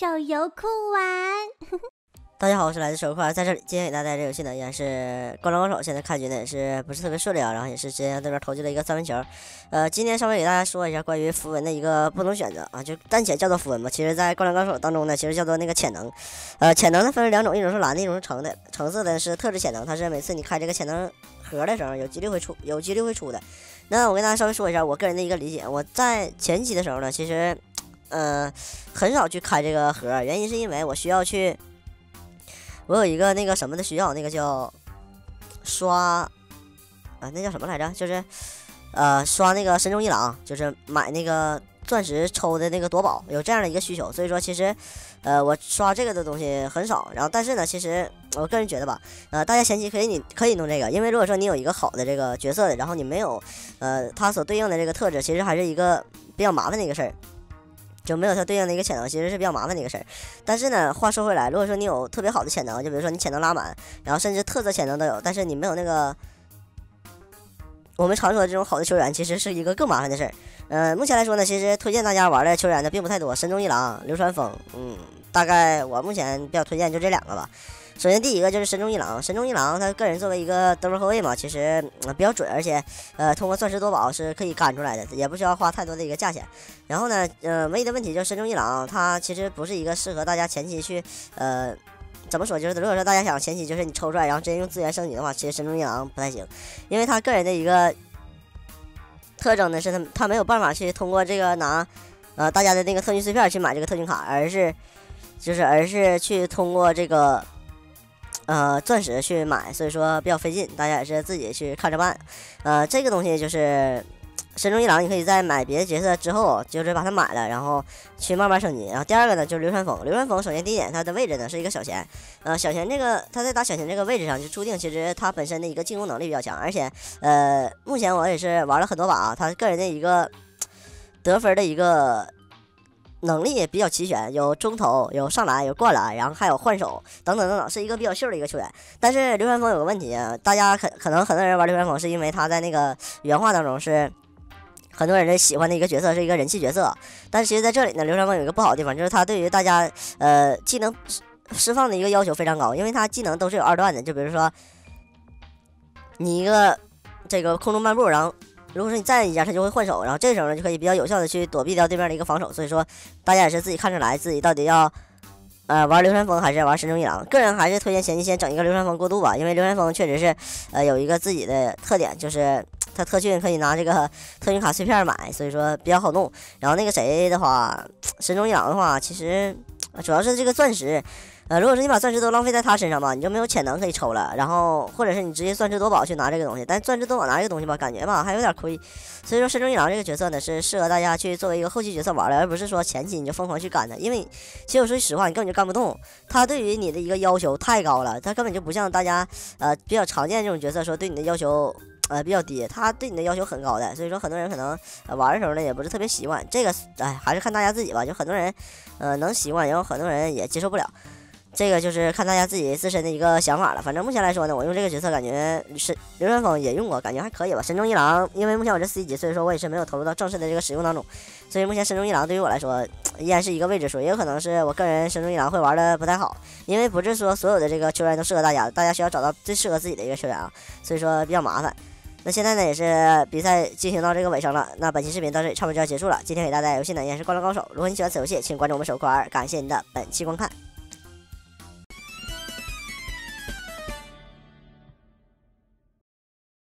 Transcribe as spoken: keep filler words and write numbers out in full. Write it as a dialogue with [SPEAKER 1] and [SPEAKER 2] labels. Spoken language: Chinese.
[SPEAKER 1] 手游酷玩。
[SPEAKER 2] 大家好，我是来自手游酷玩，在这里今天给大家带来这游戏呢，依然是《灌篮高手》。现在看局呢也是不是特别顺利啊，然后也是直接对面投进了一个三分球。呃，今天稍微给大家说一下关于符文的一个不同选择啊，就暂且叫做符文吧。其实，在《灌篮高手》当中呢，其实叫做那个潜能。呃，潜能呢分为两种，一种是蓝的，一种是橙的。橙色的是特制潜能，它是每次你开这个潜能盒的时候有几率会出，有几率会出的。那我跟大家稍微说一下我个人的一个理解，我在前期的时候呢，其实呃很少去开这个盒，原因是因为我需要去。我有一个那个什么的需要，那个叫刷啊，那叫什么来着？就是呃刷那个神中一郎，就是买那个钻石抽的那个夺宝，有这样的一个需求。所以说，其实呃我刷这个的东西很少。然后，但是呢，其实我个人觉得吧，呃，大家前期可以你可以弄这个，因为如果说你有一个好的这个角色的，然后你没有呃它所对应的这个特质，其实还是一个比较麻烦的一个事儿。就没有它对应的一个潜能，其实是比较麻烦的一个事儿。但是呢，话说回来，如果说你有特别好的潜能，就比如说你潜能拉满，然后甚至特色潜能都有，但是你没有那个我们常说的这种好的球员，其实是一个更麻烦的事儿。呃，目前来说呢，其实推荐大家玩的球员呢并不太多，神中一郎、流川枫，嗯，大概我目前比较推荐就这两个吧。首先第一个就是神中一郎，神中一郎他个人作为一个得分后卫嘛，其实、呃、比较准，而且呃通过钻石夺宝是可以干出来的，也不需要花太多的一个价钱。然后呢，呃唯一的问题就是神中一郎他其实不是一个适合大家前期去呃怎么说，就是如果说大家想前期就是你抽出来然后直接用资源升级的话，其实神中一郎不太行，因为他个人的一个特征呢是他他没有办法去通过这个拿呃大家的那个特训碎片去买这个特训卡，而是就是而是去通过这个。呃，钻石去买，所以说比较费劲，大家也是自己去看着办。呃，这个东西就是神中一郎，你可以在买别的角色之后，就是把它买了，然后去慢慢升级。然后第二个呢，就是流川枫。流川枫首先第一点，它的位置呢是一个小前，呃，小前这个他在打小前这个位置上，就注定其实他本身的一个进攻能力比较强，而且呃，目前我也是玩了很多把啊，他个人的一个得分的一个。能力也比较齐全，有中投，有上篮，有灌篮，然后还有换手等等等等，是一个比较秀的一个球员。但是流川枫有个问题啊，大家可可能很多人玩流川枫是因为他在那个原画当中是很多人的喜欢的一个角色，是一个人气角色。但是其实在这里呢，流川枫有一个不好的地方，就是他对于大家呃技能释放的一个要求非常高，因为他技能都是有二段的，就比如说你一个这个空中漫步，然后。如果说你站一下，他就会换手，然后这时候呢就可以比较有效的去躲避掉对面的一个防守。所以说，大家也是自己看出来自己到底要，呃，玩流川枫还是玩神中一郎。个人还是推荐前期先整一个流川枫过渡吧，因为流川枫确实是，呃，有一个自己的特点，就是他特训可以拿这个特训卡碎片买，所以说比较好弄。然后那个谁的话，神中一郎的话，其实主要是这个钻石。呃，如果说你把钻石都浪费在他身上吧，你就没有潜能可以抽了。然后，或者是你直接钻石夺宝去拿这个东西，但钻石夺宝拿这个东西吧，感觉吧还有点亏。所以说，神中一郎这个角色呢，是适合大家去作为一个后期角色玩的，而不是说前期你就疯狂去干他。因为其实我说句实话，你根本就干不动。他对于你的一个要求太高了，他根本就不像大家呃比较常见这种角色说对你的要求。呃，比较低，他对你的要求很高的，所以说很多人可能、呃、玩的时候呢也不是特别习惯这个，哎，还是看大家自己吧。就很多人呃能习惯，然后很多人也接受不了。这个就是看大家自己自身的一个想法了。反正目前来说呢，我用这个角色感觉是流川枫也用过，感觉还可以吧。神中一郎，因为目前我这 C 级，所以说我也是没有投入到正式的这个使用当中，所以目前神中一郎对于我来说依然是一个未知数，也有可能是我个人神中一郎会玩的不太好，因为不是说所有的这个球员都适合大家，大家需要找到最适合自己的一个球员啊，所以说比较麻烦。那现在呢也是比赛进行到这个尾声了，那本期视频到这里差不多就要结束了。今天给大家游戏呢依然是灌篮高手，如果你喜欢此游戏，请关注我们手块儿，感谢您的本期观看。